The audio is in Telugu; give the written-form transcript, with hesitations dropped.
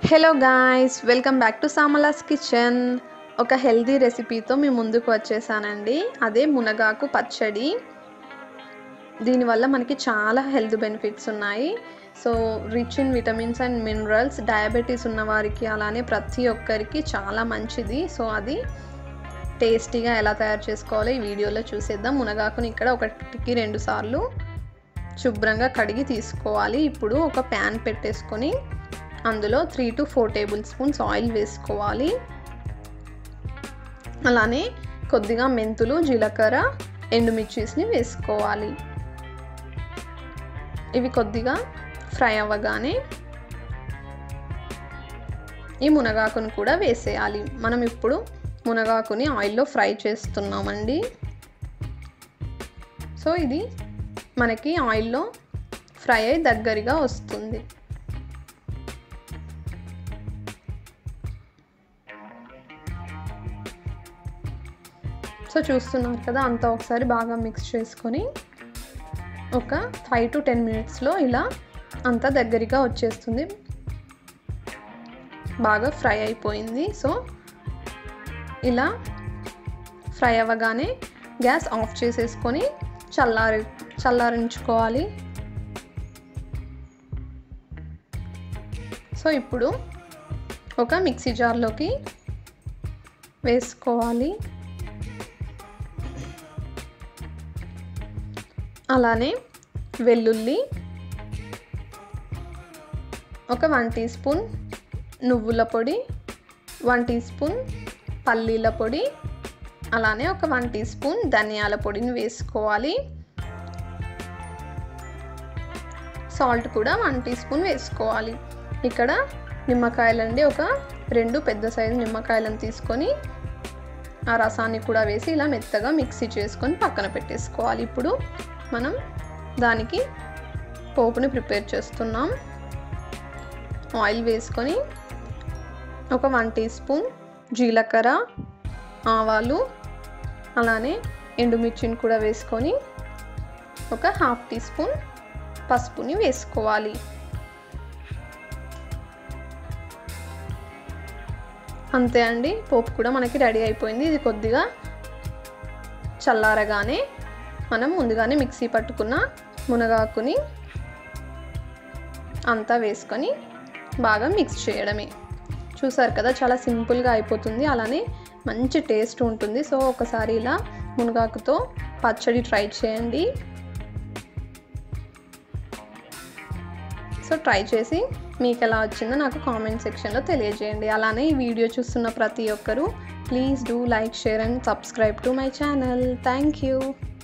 Hello guys, welcome back to సామలాస్ కిచెన్. ఒక హెల్దీ రెసిపీతో మీ ముందుకు వచ్చేసానండి. అదే మునగాకు పచ్చడి. దీనివల్ల మనకి చాలా హెల్త్ బెనిఫిట్స్ ఉన్నాయి. So rich in vitamins and minerals, diabetes ఉన్న వారికి అలానే ప్రతి ఒక్కరికి చాలా మంచిది. సో అది టేస్టీగా ఎలా తయారు చేసుకోవాలో ఈ వీడియోలో చూసేద్దాం. మునగాకుని ఇక్కడ 1-2 సార్లు శుభ్రంగా కడిగి తీసుకోవాలి. ఇప్పుడు ఒక ప్యాన్ పెట్టేసుకొని అందులో 3 to 4 టేబుల్ స్పూన్స్ ఆయిల్ వేసుకోవాలి. అలానే కొద్దిగా మెంతులు, జీలకర్ర, ఎండుమిర్చిని వేసుకోవాలి. ఇవి కొద్దిగా ఫ్రై అవ్వగానే ఈ మునగాకును కూడా వేసేయాలి. మనం ఇప్పుడు మునగాకుని ఆయిల్లో ఫ్రై చేస్తున్నామండి. సో ఇది మనకి ఆయిల్లో ఫ్రై అయి దగ్గరగా వస్తుంది. సో చూస్తున్నారు కదా, అంతా ఒకసారి బాగా మిక్స్ చేసుకొని ఒక 5 to 10 మినిట్స్లో ఇలా అంతా దగ్గరగా వచ్చేస్తుంది. బాగా ఫ్రై అయిపోయింది. సో ఇలా ఫ్రై అవ్వగానే గ్యాస్ ఆఫ్ చేసేసుకొని చల్లారించుకోవాలి. సో ఇప్పుడు ఒక మిక్సీ జార్లోకి వేసుకోవాలి. అలానే వెల్లుల్లి, ఒక 1 టీ స్పూన్ నువ్వుల పొడి, 1 టీ స్పూన్ పల్లీల పొడి, అలానే ఒక 1 టీ స్పూన్ ధనియాల పొడిని వేసుకోవాలి. సాల్ట్ కూడా 1 టీ స్పూన్ వేసుకోవాలి. ఇక్కడ నిమ్మకాయలండి, ఒక 2 పెద్ద సైజు నిమ్మకాయలను తీసుకొని ఆ రసాన్ని కూడా వేసి ఇలా మెత్తగా మిక్సీ చేసుకొని పక్కన పెట్టేసుకోవాలి. ఇప్పుడు మనం దానికి పోపుని ప్రిపేర్ చేస్తున్నాం. ఆయిల్ వేసుకొని ఒక 1 టీ స్పూన్ జీలకర్ర, ఆవాలు, అలానే ఎండుమిర్చిని కూడా వేసుకొని ఒక 1/2 టీ స్పూన్ పసుపుని వేసుకోవాలి. అంతే అండి, పోపు కూడా మనకి రెడీ అయిపోయింది. ఇది కొద్దిగా చల్లారగానే మనం ముందుగానే మిక్సీ పట్టుకున్న మునగాకుని అంతా వేసుకొని బాగా మిక్స్ చేయడమే. చూసారు కదా, చాలా సింపుల్గా అయిపోతుంది. అలానే మంచి టేస్ట్ ఉంటుంది. సో ఒకసారి ఇలా మునగాకుతో పచ్చడి ట్రై చేయండి. సో ట్రై చేసి మీకు ఎలా వచ్చిందో నాకు కామెంట్ సెక్షన్లో తెలియజేయండి. అలానే ఈ వీడియో చూస్తున్న ప్రతి ఒక్కరూ please do like, share and subscribe to my channel. Thank you.